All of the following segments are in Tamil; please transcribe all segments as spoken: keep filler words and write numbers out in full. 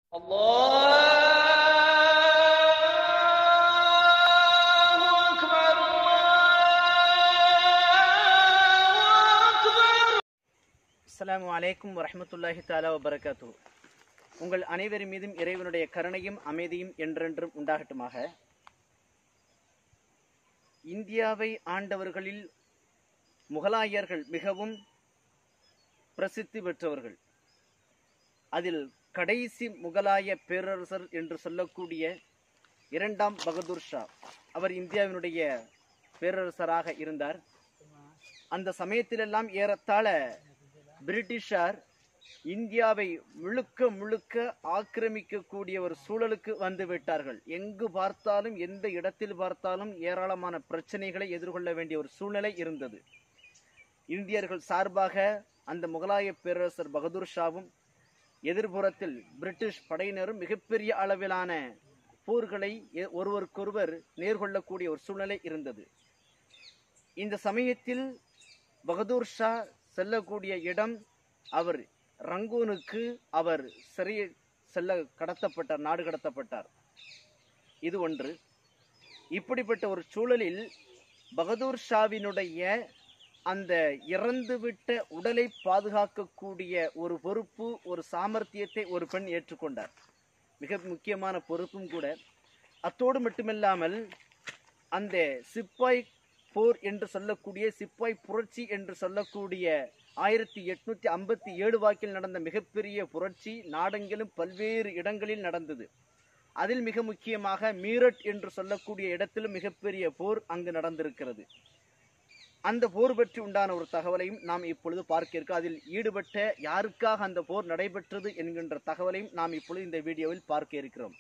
அஸ்ஸலாமு அலைக்கும் வரஹ்மத்துல்லாஹி தஆலா வபரகாத்துஹு. உங்கள் அனைவரின் மீதும் இறைவனுடைய கருணையும் அமைதியும் என்றென்றும் உண்டாகட்டுமாக. இந்தியாவை ஆண்டவர்களில் முகலாயர்கள் மிகவும் பிரசித்தி பெற்றவர்கள். அதில் கடைசி முகலாய பேரரசர் என்று சொல்லக்கூடிய இரண்டாம் பகதூர் ஷா அவர் இந்தியாவினுடைய பேரரசராக இருந்தார். அந்த சமயத்திலெல்லாம் ஏறத்தாழ பிரிட்டிஷார் இந்தியாவை முழுக்க முழுக்க ஆக்கிரமிக்கக்கூடிய ஒரு சூழலுக்கு வந்து விட்டார்கள். எங்கு பார்த்தாலும் எந்த இடத்தில் பார்த்தாலும் ஏராளமான பிரச்சனைகளை எதிர்கொள்ள வேண்டிய ஒரு சூழ்நிலை இருந்தது. இந்தியர்கள் சார்பாக அந்த முகலாய பேரரசர் பகதூர் ஷாவும் எதிர்புறத்தில் பிரிட்டிஷ் படையினரும் மிகப்பெரிய அளவிலான போர்களை ஒருவருக்கொருவர் நேர்கொள்ளக்கூடிய ஒரு சூழ்நிலை இருந்தது. இந்த சமயத்தில் பகதூர் ஷா செல்லக்கூடிய இடம், அவர் ரங்கூனுக்கு அவர் சிறை செல்ல கடத்தப்பட்டார், நாடு கடத்தப்பட்டார். இது ஒன்று. இப்படிப்பட்ட ஒரு சூழலில் பகதூர் ஷாவினுடைய அந்த இறந்துவிட்ட உடலை பாதுகாக்கக்கூடிய ஒரு பொறுப்பு, ஒரு சாமர்த்தியத்தை ஒரு பெண் ஏற்றுக்கொண்டார். மிக முக்கியமான பொறுப்பும் கூட. அத்தோடு மட்டுமில்லாமல் அந்த சிப்பாய் போர் என்று சொல்லக்கூடிய, சிப்பாய் புரட்சி என்று சொல்லக்கூடிய ஆயிரத்தி எட்நூத்தி ஐம்பத்தி ஏழு வாக்கில் நடந்த மிகப்பெரிய புரட்சி நாடெங்கிலும் பல்வேறு இடங்களில் நடந்தது. அதில் மிக முக்கியமாக மீரட் என்று சொல்லக்கூடிய இடத்திலும் மிகப்பெரிய போர் அங்கு நடந்திருக்கிறது. அந்த போர் பற்றி உண்டான ஒரு தகவலையும் நாம் இப்பொழுது பார்க்க இருக்கோம். அதில் ஈடுபட்ட யாருக்காக அந்த போர் நடைபெற்றது என்கின்ற தகவலையும் நாம் இப்பொழுது இந்த வீடியோவில் பார்க்க இருக்கிறோம்.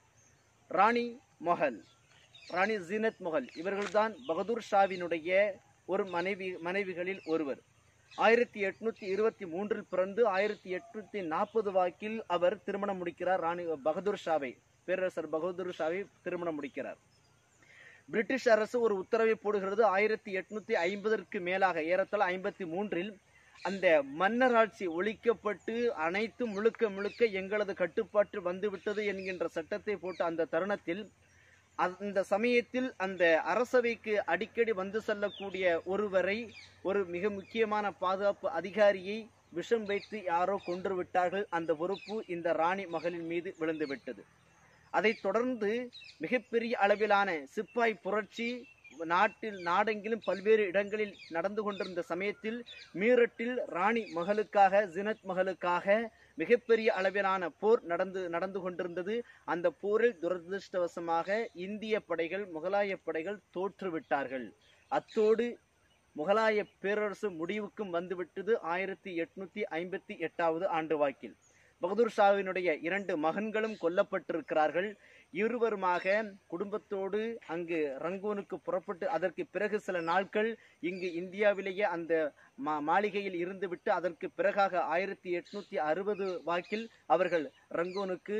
ராணி மொஹல், ராணி ஜீனத் மொஹல் இவர்கள்தான் பகதூர் ஷாவினுடைய ஒரு மனைவி மனைவிகளில் ஒருவர். ஆயிரத்தி எட்நூத்தி இருபத்தி மூன்றில் பிறந்து ஆயிரத்தி எட்நூத்தி நாற்பது வாக்கில் அவர் திருமணம் முடிக்கிறார். ராணி பகதூர் ஷாவை, பேரரசர் பகதூர் ஷாவை திருமணம் முடிக்கிறார். பிரிட்டிஷ் அரசு ஒரு உத்தரவை போடுகிறது. ஆயிரத்தி எட்நூத்தி ஐம்பதற்கு மேலாக, ஏறத்தாழ ஐம்பத்தி மூன்றில் அந்த மன்னராட்சி ஒழிக்கப்பட்டு அனைத்தும் முழுக்க முழுக்க எங்களது கட்டுப்பாட்டு வந்துவிட்டது என்கின்ற சட்டத்தை போட்ட அந்த தருணத்தில், அந்த சமயத்தில் அந்த அரசவைக்கு அடிக்கடி வந்து செல்லக்கூடிய ஒருவரை, ஒரு மிக முக்கியமான பாதுகாப்பு அதிகாரியை விஷம் வைத்து யாரோ கொன்று விட்டார்கள். அந்த பொறுப்பு இந்த ராணி மகளின் மீது விழுந்து விட்டது. அதைத் தொடர்ந்து மிகப்பெரிய அளவிலான சிப்பாய் புரட்சி நாட்டில் நாடெங்கிலும் பல்வேறு இடங்களில் நடந்து கொண்டிருந்த சமயத்தில் மீரட்டில் ராணி மகளுக்காக, ஜினத் மகளுக்காக மிகப்பெரிய அளவிலான போர் நடந்து நடந்து கொண்டிருந்தது. அந்த போரில் துரதிருஷ்டவசமாக இந்திய படைகள், முகலாய படைகள் தோற்றுவிட்டார்கள். அத்தோடு முகலாய பேரரசு முடிவுக்கும் வந்துவிட்டது. ஆயிரத்தி எட்நூத்தி ஐம்பத்தி எட்டாவது ஆண்டு வாக்கில் பகதூர் ஷாவினுடைய இரண்டு மகன்களும் கொல்லப்பட்டிருக்கிறார்கள். இருவருமாக குடும்பத்தோடு அங்கு ரங்கூனுக்கு புறப்பட்டு அதற்கு பிறகு சில நாட்கள் இங்கு இந்தியாவிலேயே அந்த மா மாளிகையில் இருந்துவிட்டு அதற்கு பிறகாக ஆயிரத்தி எட்நூத்தி அறுபது வாக்கில் அவர்கள் ரங்கூனுக்கு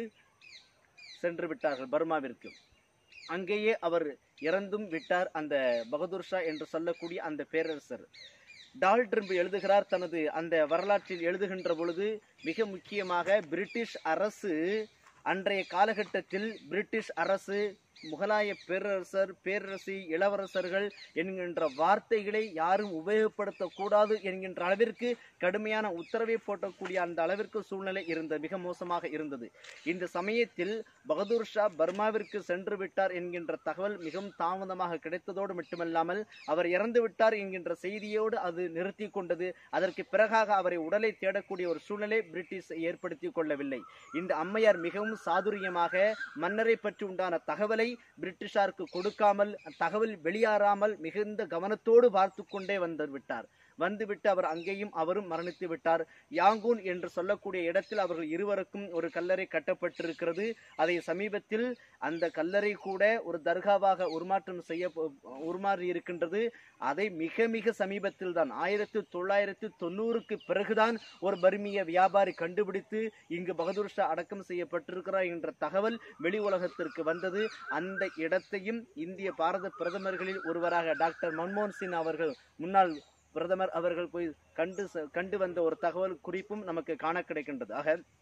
சென்று விட்டார்கள், பர்மாவிற்கு. அங்கேயே அவர் இறந்தும் விட்டார், அந்த பகதூர் ஷா என்று சொல்லக்கூடிய அந்த பேரரசர். டால்ட்ரிம்பு எழுதுகிறார் தனது அந்த வரலாற்றில் எழுதுகின்ற பொழுது, மிக முக்கியமாக பிரிட்டிஷ் அரசு அன்றைய காலகட்டத்தில் பிரிட்டிஷ் அரசு முகலாய பேரரசர், பேரரசி, இளவரசர்கள் என்கின்ற வார்த்தைகளை யாரும் உபயோகப்படுத்தக்கூடாது என்கின்ற அளவிற்கு கடுமையான உத்தரவை போட்டக்கூடிய அந்த அளவிற்கு சூழ்நிலை இருந்தது, மிக மோசமாக இருந்தது. இந்த சமயத்தில் பகதூர் ஷா பர்மாவிற்கு சென்று விட்டார் என்கின்ற தகவல் மிகவும் தாமதமாக கிடைத்ததோடு மட்டுமல்லாமல் அவர் இறந்து விட்டார் என்கின்ற செய்தியோடு அது நிறுத்தி கொண்டது. அதற்கு பிறகாக அவரை உடலை தேடக்கூடிய ஒரு சூழ்நிலை பிரிட்டிஷ் ஏற்படுத்தி கொள்ளவில்லை. இந்த அம்மையார் மிகவும் சாதுரியமாக மன்னரை பற்றி உண்டான தகவலை பிரிட்டிஷாருக்கு கொடுக்காமல், தகவல் வெளியாறாமல் மிகுந்த கவனத்தோடு பார்த்து கொண்டே வந்து விட்டார். வந்துவிட்டு அவர் அங்கேயும் அவரும் மரணித்து விட்டார். யாங்கூன் என்று சொல்லக்கூடிய இடத்தில் அவர்கள் இருவருக்கும் ஒரு கல்லறை கட்டப்பட்டிருக்கிறது. அதை சமீபத்தில் அந்த கல்லறை கூட ஒரு தர்காவாக உருமாற்றம் செய்ய உருமாறி இருக்கின்றது. அதை மிக மிக சமீபத்தில் தான், ஆயிரத்தி தொள்ளாயிரத்தி தொண்ணூறுக்கு பிறகுதான் ஒரு பர்மிய வியாபாரி கண்டுபிடித்து இங்கு பகதூர் ஷா அடக்கம் செய்யப்பட்டிருக்கிறார் என்ற தகவல் வெளி உலகத்திற்கு வந்தது. அந்த இடத்தையும் இந்திய பாரத பிரதமர்களில் ஒருவராக டாக்டர் மன்மோகன் சிங் அவர்கள், முன்னாள் பிரதமர் அவர்கள் போய் கண்டு கண்டு வந்த ஒரு தகவல் குறிப்பும் நமக்கு காண கிடைக்கின்றது. ஆக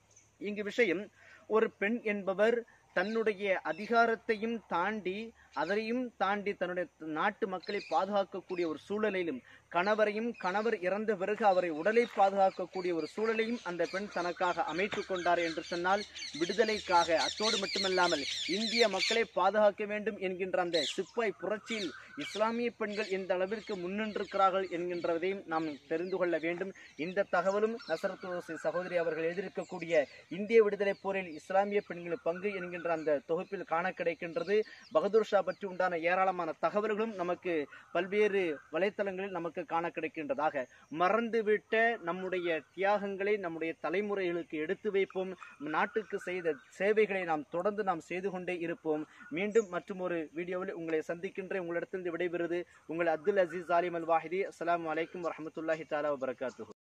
இங்கு விஷயம், ஒரு பெண் என்பவர் தன்னுடைய அதிகாரத்தையும் தாண்டி அதையும் தாண்டி தன்னுடைய நாட்டு மக்களை பாதுகாக்கக்கூடிய ஒரு சூழலிலும், கணவரையும் கணவர் இறந்த பிறகு அவரை உடலை பாதுகாக்கக்கூடிய ஒரு சூழலையும் அந்த பெண் தனக்காக அமைத்துக் கொண்டார் என்று சொன்னால் விடுதலைக்காக, அத்தோடு மட்டுமல்லாமல் இந்திய மக்களை பாதுகாக்க வேண்டும் என்கின்ற அந்த சிப்பாய் புரட்சியில் இஸ்லாமிய பெண்கள் எந்த அளவிற்கு முன்னின்றிருக்கிறார்கள் என்கின்றதையும் நாம் தெரிந்து கொள்ள வேண்டும். இந்த தகவலும் நசரத் சகோதரி அவர்கள் எழுதியிருக்கக்கூடிய இந்திய விடுதலை போரில் இஸ்லாமிய பெண்களின் பங்கு என்கின்ற அந்த தொகுப்பில் காண கிடைக்கின்றது. பகதூர் ஷா பற்றி உண்டான ஏராளமான தகவல்களும் நமக்கு பல்வேறு வலைத்தளங்களில் நமக்கு காண கிடைக்கின்றதாக, மறந்துவிட்ட நம்முடைய தியாகங்களை நம்முடைய தலைமுறைகளுக்கு எடுத்து வைப்போம். நாட்டுக்கு செய்த சேவைகளை நாம் தொடர்ந்து நாம் செய்து கொண்டே இருப்போம். மீண்டும் மற்றும் ஒரு வீடியோவில் உங்களை சந்திக்கின்ற உங்களிடத்திலிருந்து விடைபெறுவது உங்கள் அப்துல் அசீஸ் ஆலிம் அல் வாஹிதி. அஸ்ஸலாமு அலைக்கும் வரஹ்மத்துல்லாஹி தஆலா வபரகாத்துஹு.